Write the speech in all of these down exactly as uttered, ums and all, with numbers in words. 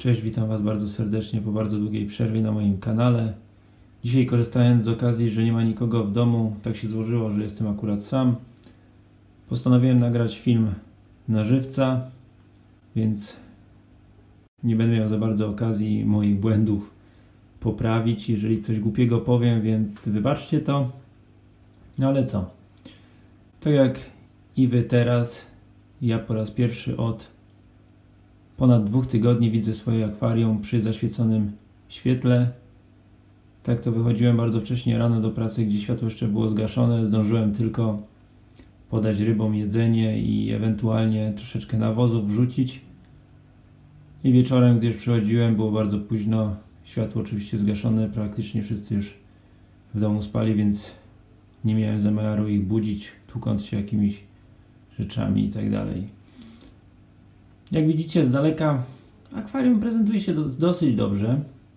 Cześć, witam Was bardzo serdecznie po bardzo długiej przerwie na moim kanale. Dzisiaj, korzystając z okazji, że nie ma nikogo w domu, tak się złożyło, że jestem akurat sam, postanowiłem nagrać film na żywca, więc nie będę miał za bardzo okazji moich błędów poprawić, jeżeli coś głupiego powiem, więc wybaczcie to. No ale co? Tak jak i Wy teraz, ja po raz pierwszy od ponad dwóch tygodni widzę swoje akwarium przy zaświeconym świetle. Tak to wychodziłem bardzo wcześnie rano do pracy, gdzie światło jeszcze było zgaszone. Zdążyłem tylko podać rybom jedzenie i ewentualnie troszeczkę nawozów wrzucić. I wieczorem, gdy już przychodziłem, było bardzo późno. Światło oczywiście zgaszone, praktycznie wszyscy już w domu spali, więc nie miałem zamiaru ich budzić, tłukąc się jakimiś rzeczami i tak dalej. Jak widzicie z daleka, akwarium prezentuje się do, dosyć dobrze.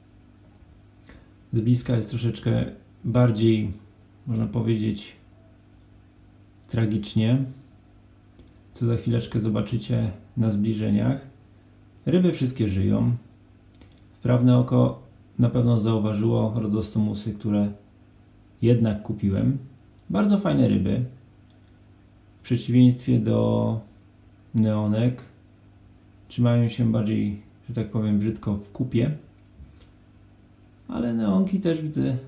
Z bliska jest troszeczkę bardziej, można powiedzieć, tragicznie, co za chwileczkę zobaczycie na zbliżeniach. Ryby wszystkie żyją. Wprawne oko na pewno zauważyło rodostomusy, które jednak kupiłem. Bardzo fajne ryby. W przeciwieństwie do neonek, trzymają się bardziej, że tak powiem, brzydko w kupie. Ale neonki też widzę,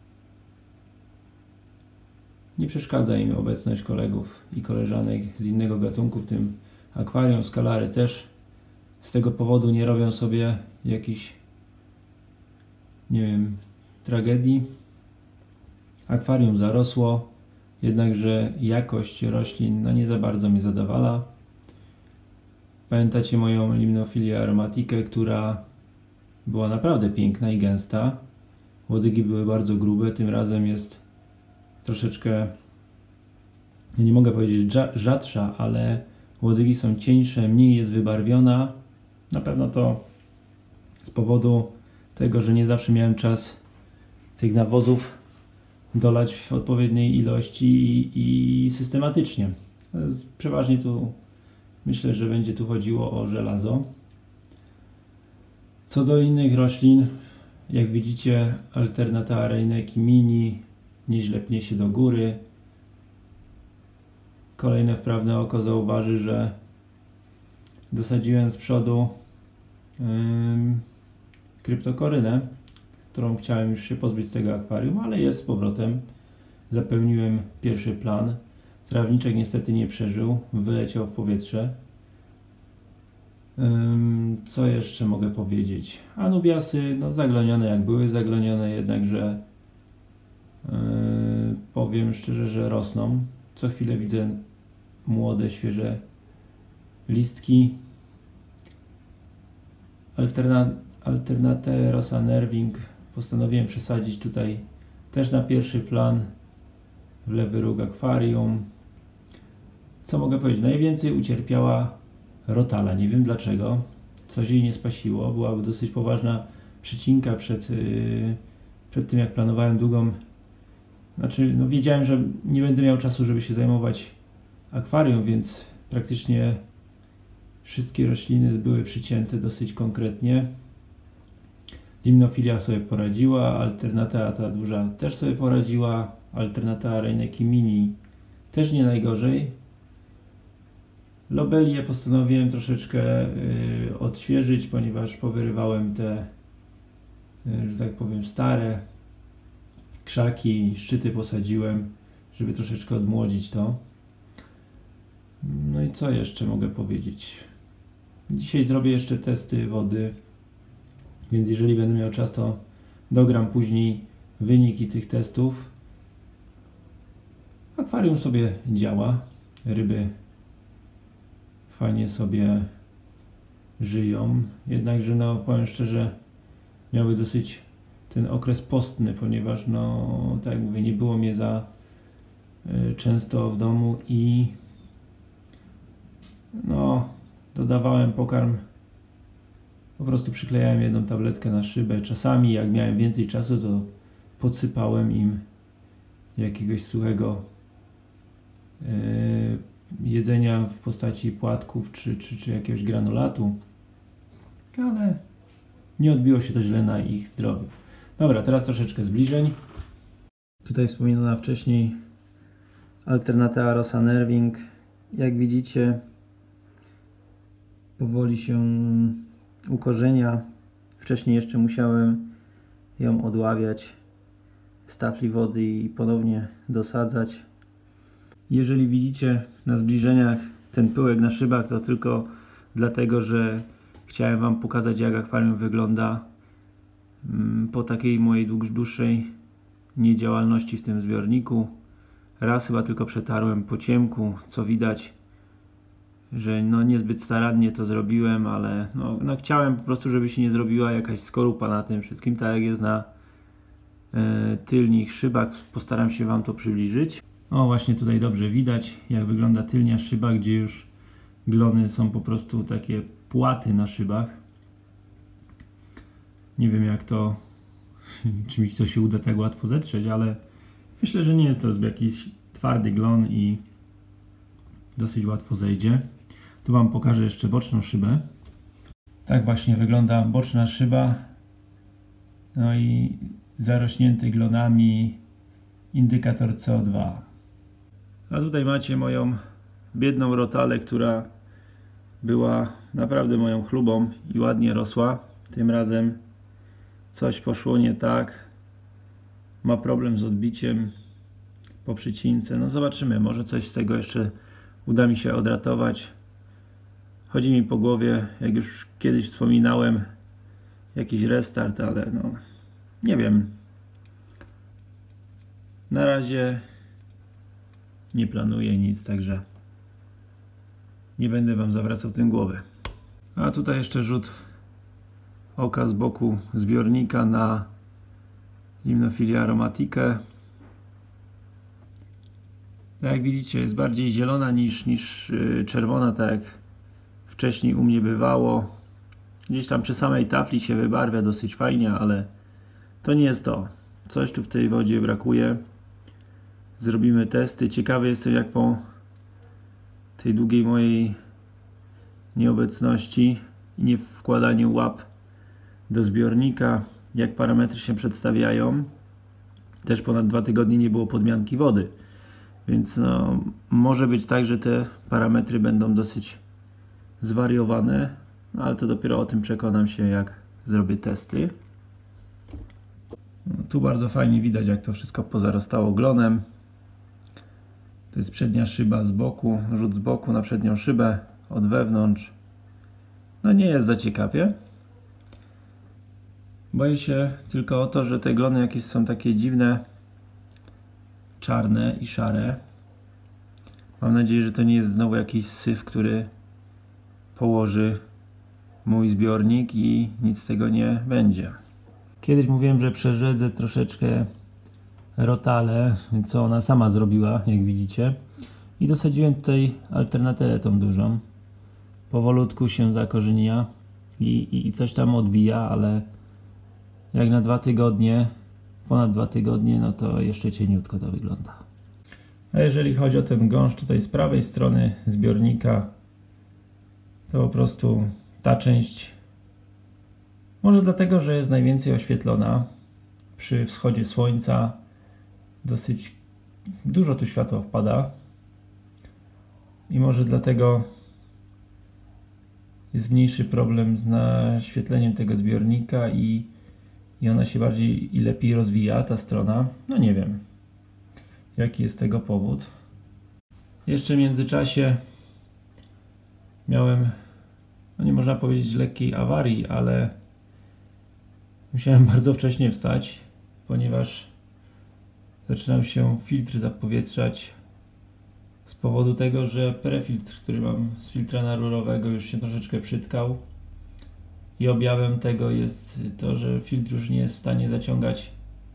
nie przeszkadza im obecność kolegów i koleżanek z innego gatunku, w tym akwarium. Skalary też z tego powodu nie robią sobie jakichś, nie wiem, tragedii. Akwarium zarosło, jednakże jakość roślin no nie za bardzo mnie zadowala. Pamiętacie moją limnofilię aromatikę, która była naprawdę piękna i gęsta. Łodygi były bardzo grube, tym razem jest troszeczkę, nie mogę powiedzieć rzadsza, ale łodygi są cieńsze, mniej jest wybarwiona. Na pewno to z powodu tego, że nie zawsze miałem czas tych nawozów dolać w odpowiedniej ilości i, i systematycznie. Przeważnie tu myślę, że będzie tu chodziło o żelazo. Co do innych roślin, jak widzicie, alternata reineki mini nieźle pnie się do góry. Kolejne wprawne oko zauważy, że dosadziłem z przodu yy, kryptokorynę, którą chciałem już się pozbyć z tego akwarium, ale jest z powrotem. Zapełniłem pierwszy plan. Trawniczek niestety nie przeżył, wyleciał w powietrze. Co jeszcze mogę powiedzieć? Anubiasy, no zaglonione jak były zaglonione, jednakże yy, powiem szczerze, że rosną. Co chwilę widzę młode, świeże listki. Alterna, alternatę Rosa Nerving postanowiłem przesadzić tutaj też na pierwszy plan, w lewy róg akwarium. Co mogę powiedzieć? Najwięcej ucierpiała Rotala. Nie wiem dlaczego. Coś jej nie spasiło. Byłaby dosyć poważna przecinka przed, yy, przed tym, jak planowałem długą. Znaczy, no wiedziałem, że nie będę miał czasu, żeby się zajmować akwarium, więc praktycznie wszystkie rośliny były przycięte dosyć konkretnie. Limnofilia sobie poradziła, alternata ta duża też sobie poradziła, alternata reineki mini też nie najgorzej. Lobelię postanowiłem troszeczkę y, odświeżyć, ponieważ powyrywałem te, y, że tak powiem, stare krzaki, szczyty posadziłem, żeby troszeczkę odmłodzić to. No i co jeszcze mogę powiedzieć? Dzisiaj zrobię jeszcze testy wody, więc jeżeli będę miał czas, to dogram później wyniki tych testów. Akwarium sobie działa, ryby fajnie sobie żyją, jednakże no powiem szczerze, miały dosyć ten okres postny, ponieważ no tak jak mówię, nie było mnie za y, często w domu i no dodawałem pokarm, po prostu przyklejałem jedną tabletkę na szybę. Czasami jak miałem więcej czasu, to podsypałem im jakiegoś suchego yy, jedzenia w postaci płatków czy, czy, czy jakiegoś granulatu, ale nie odbiło się to źle na ich zdrowiu. Dobra, teraz troszeczkę zbliżeń. Tutaj wspominana wcześniej Alternatea Rosa Nerving. Jak widzicie, powoli się ukorzenia. Wcześniej jeszcze musiałem ją odławiać z tafli wody i ponownie dosadzać. Jeżeli widzicie na zbliżeniach ten pyłek na szybach, to tylko dlatego, że chciałem Wam pokazać, jak akwarium wygląda po takiej mojej dłuższej niedziałalności w tym zbiorniku. Raz chyba tylko przetarłem po ciemku, co widać, że no niezbyt starannie to zrobiłem, ale no, no chciałem po prostu, żeby się nie zrobiła jakaś skorupa na tym wszystkim, tak jak jest na e, tylnych szybach. Postaram się Wam to przybliżyć. O, właśnie tutaj dobrze widać, jak wygląda tylnia szyba, gdzie już glony są po prostu takie płaty na szybach. Nie wiem, jak to, czy mi to się uda tak łatwo zetrzeć, ale myślę, że nie jest to jakiś twardy glon i dosyć łatwo zejdzie. Tu Wam pokażę jeszcze boczną szybę. Tak właśnie wygląda boczna szyba. No i zarośnięty glonami indykator C O dwa. A tutaj macie moją biedną rotalę, która była naprawdę moją chlubą i ładnie rosła. Tym razem coś poszło nie tak. Ma problem z odbiciem po przycince. No zobaczymy, może coś z tego jeszcze uda mi się odratować. Chodzi mi po głowie, jak już kiedyś wspominałem, jakiś restart, ale no nie wiem. Na razie nie planuję nic, także nie będę Wam zawracał tym głowy. A tutaj jeszcze rzut oka z boku zbiornika na Limnophilię aromatikę. Jak widzicie, jest bardziej zielona niż, niż yy, czerwona, tak jak wcześniej u mnie bywało. Gdzieś tam przy samej tafli się wybarwia dosyć fajnie, ale to nie jest to. Coś tu w tej wodzie brakuje. Zrobimy testy. Ciekawy jestem, jak po tej długiej mojej nieobecności i nie wkładaniu łap do zbiornika, jak parametry się przedstawiają. Też ponad dwa tygodnie nie było podmianki wody, więc no, może być tak, że te parametry będą dosyć zwariowane, no, ale to dopiero o tym przekonam się, jak zrobię testy. No, tu bardzo fajnie widać, jak to wszystko pozarastało glonem. To jest przednia szyba z boku, rzut z boku na przednią szybę od wewnątrz. No nie jest za ciekawie. Boję się tylko o to, że te glony jakieś są takie dziwne, czarne i szare. Mam nadzieję, że to nie jest znowu jakiś syf, który położy mój zbiornik i nic z tego nie będzie. Kiedyś mówiłem, że przerzedzę troszeczkę rotalę, co ona sama zrobiła, jak widzicie. I dosadziłem tutaj alternatykę tą dużą. Powolutku się zakorzenia i, i coś tam odbija, ale jak na dwa tygodnie, ponad dwa tygodnie, no to jeszcze cieniutko to wygląda. A jeżeli chodzi o ten gąszcz tutaj z prawej strony zbiornika, to po prostu ta część, może dlatego, że jest najwięcej oświetlona przy wschodzie słońca, dosyć dużo tu światła wpada i może dlatego jest mniejszy problem z naświetleniem tego zbiornika i, i ona się bardziej i lepiej rozwija, ta strona. No nie wiem, jaki jest tego powód. Jeszcze w międzyczasie miałem, no nie można powiedzieć lekkiej awarii, ale musiałem bardzo wcześnie wstać, ponieważ zaczynał się filtr zapowietrzać z powodu tego, że prefiltr, który mam z filtra narurowego, już się troszeczkę przytkał i objawem tego jest to, że filtr już nie jest w stanie zaciągać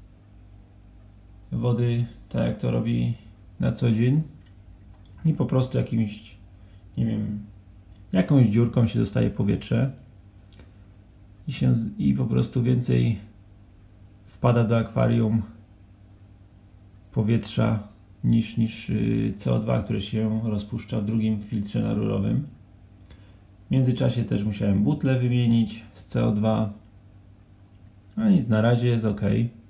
wody tak jak to robi na co dzień i po prostu jakimś, nie wiem, jakąś dziurką się dostaje powietrze i, się, i po prostu więcej wpada do akwarium powietrza niż, niż C O dwa, które się rozpuszcza w drugim filtrze narurowym. W międzyczasie też musiałem butlę wymienić z C O dwa. A nic, na razie jest ok.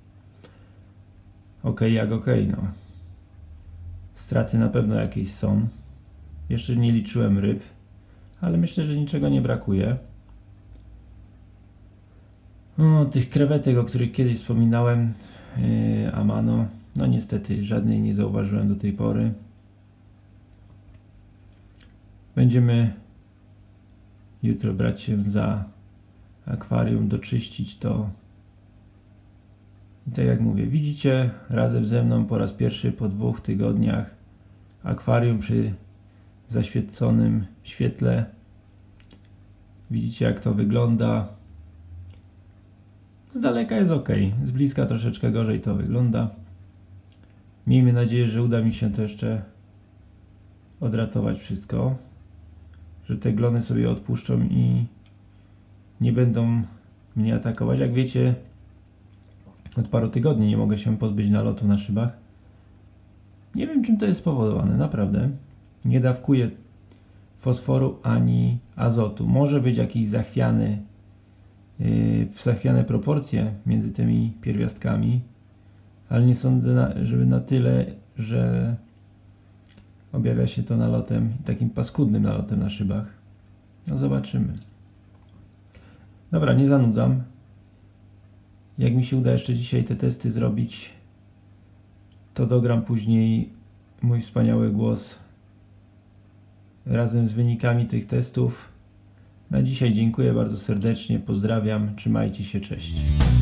Ok jak ok, no. Straty na pewno jakieś są. Jeszcze nie liczyłem ryb, ale myślę, że niczego nie brakuje. O, tych krewetek, o których kiedyś wspominałem, yy, Amano, no niestety żadnej nie zauważyłem do tej pory. Będziemy jutro brać się za akwarium, doczyścić to. I tak jak mówię, widzicie razem ze mną po raz pierwszy po dwóch tygodniach akwarium przy zaświeconym świetle. Widzicie, jak to wygląda. Z daleka jest ok, z bliska troszeczkę gorzej to wygląda. Miejmy nadzieję, że uda mi się to jeszcze odratować wszystko, że te glony sobie odpuszczą i nie będą mnie atakować. Jak wiecie, od paru tygodni nie mogę się pozbyć nalotu na szybach. Nie wiem, czym to jest spowodowane, naprawdę. Nie dawkuję fosforu ani azotu. Może być jakiś zachwiany, yy, zachwiane proporcje między tymi pierwiastkami, ale nie sądzę, na, żeby na tyle, że objawia się to nalotem, takim paskudnym nalotem na szybach. No zobaczymy. Dobra, nie zanudzam. Jak mi się uda jeszcze dzisiaj te testy zrobić, to dogram później mój wspaniały głos razem z wynikami tych testów. Na dzisiaj dziękuję bardzo serdecznie, pozdrawiam, trzymajcie się, cześć.